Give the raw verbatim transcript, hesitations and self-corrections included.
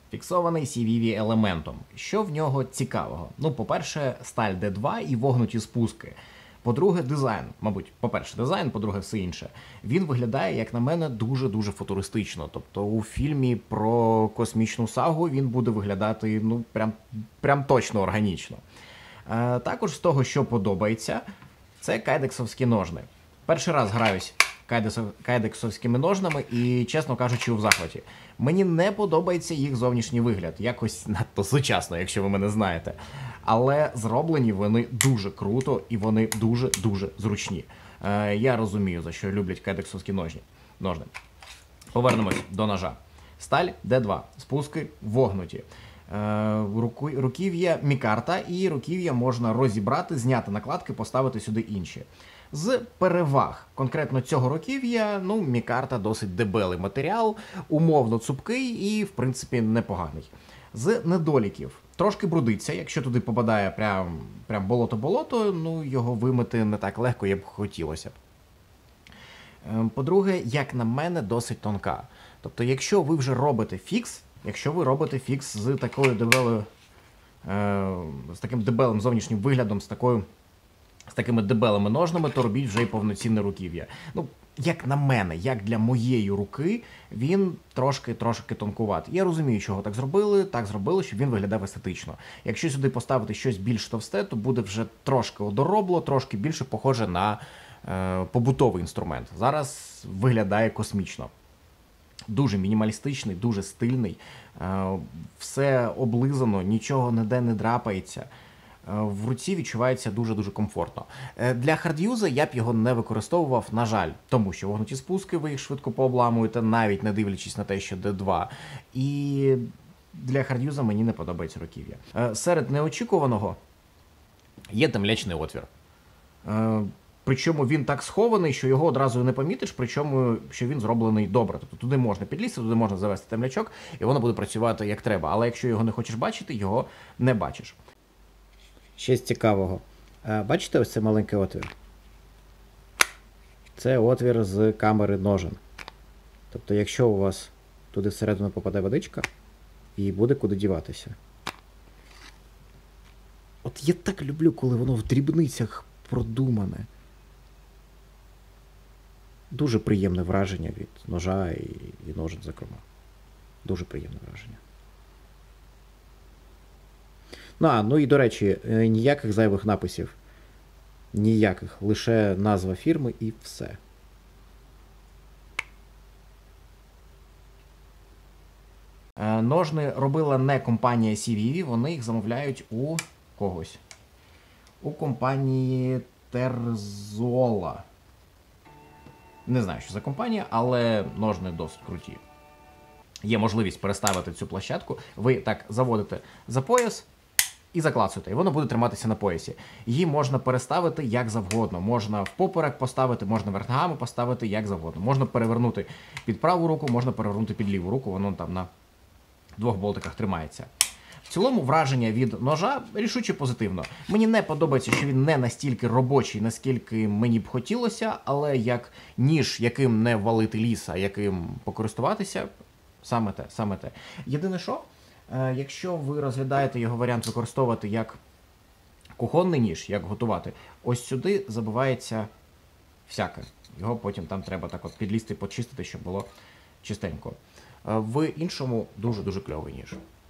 Фіксований сі ві ві елементом. Що в нього цікавого? Ну, по-перше, сталь ді два і вогнуті спуски. По-друге, дизайн. Мабуть, по-перше, дизайн, по-друге, все інше. Він виглядає, як на мене, дуже-дуже футуристично. Тобто у фільмі про космічну сагу він буде виглядати, ну, прям, прям точно органічно. Е, також з того, що подобається, це кайдексовські ножни. Перший раз граюсь кайдексовськими ножнами і, чесно кажучи, в захваті. Мені не подобається їх зовнішній вигляд, якось надто сучасно, якщо ви мене знаєте. Але зроблені вони дуже круто і вони дуже-дуже зручні. Е, я розумію, за що люблять кайдексовські ножні. ножни. Повернемось до ножа. Сталь ді два, спуски вогнуті. Е, руку, руків'я мікарта, і руків'я можна розібрати, зняти накладки, поставити сюди інші. З переваг конкретно цього руків'я, ну, мікарта досить дебелий матеріал, умовно цупкий і, в принципі, непоганий. З недоліків. Трошки брудиться, якщо туди попадає прям, прям болото-болото, ну, його вимити не так легко, як б хотілося б. По-друге, як на мене, досить тонка. Тобто, якщо ви вже робите фікс, якщо ви робите фікс з такою дебелою, е, з таким дебелим зовнішнім виглядом, з такою з такими дебелими ножнами, то робіть вже й повноцінне руків'я. Ну, як на мене, як для моєї руки, він трошки-трошки тонкуватий. Я розумію, чого так зробили, так зробили, щоб він виглядав естетично. Якщо сюди поставити щось більш товсте, то буде вже трошки одоробло, трошки більше похоже на е, побутовий інструмент. Зараз виглядає космічно. Дуже мінімалістичний, дуже стильний, е, все облизано, нічого ніде не драпається. В руці відчувається дуже-дуже комфортно. Для хардюза я б його не використовував, на жаль, тому що вогнуті спуски ви їх швидко пообламуєте, навіть не дивлячись на те, що ді два. І для хардюза мені не подобається руків'я. Серед неочікуваного є темлячний отвір. Причому він так схований, що його одразу не помітиш, причому, що він зроблений добре. Тобто туди можна підлізти, туди можна завести темлячок, і воно буде працювати як треба. Але якщо його не хочеш бачити, його не бачиш. Ще з цікавого. Бачите ось цей маленький отвір? Це отвір з камери ножен. Тобто, якщо у вас туди всередину попаде водичка, їй буде куди діватися. От я так люблю, коли воно в дрібницях продумане. Дуже приємне враження від ножа і, і ножен, зокрема. Дуже приємне враження. Ну, а, ну і, до речі, ніяких зайвих написів. Ніяких. Лише назва фірми і все. Ножни робила не компанія сі ві ві, вони їх замовляють у когось. У компанії Терзола. Не знаю, що за компанія, але ножни досить круті. Є можливість переставити цю площадку. Ви так заводите за пояс і заклацуєте, і воно буде триматися на поясі. Її можна переставити як завгодно. Можна впоперек поставити, можна верх ногами поставити як завгодно. Можна перевернути під праву руку, можна перевернути під ліву руку, воно там на двох болтиках тримається. В цілому враження від ножа рішуче позитивно. Мені не подобається, що він не настільки робочий, наскільки мені б хотілося, але як ніж, яким не валити ліс, а яким покористуватися, саме те, саме те. Єдине що, якщо ви розглядаєте його варіант використовувати як кухонний ніж, як готувати, ось сюди забивається всяке. Його потім там треба так от підлізти, почистити, щоб було чистенько. В іншому дуже-дуже кльовий ніж.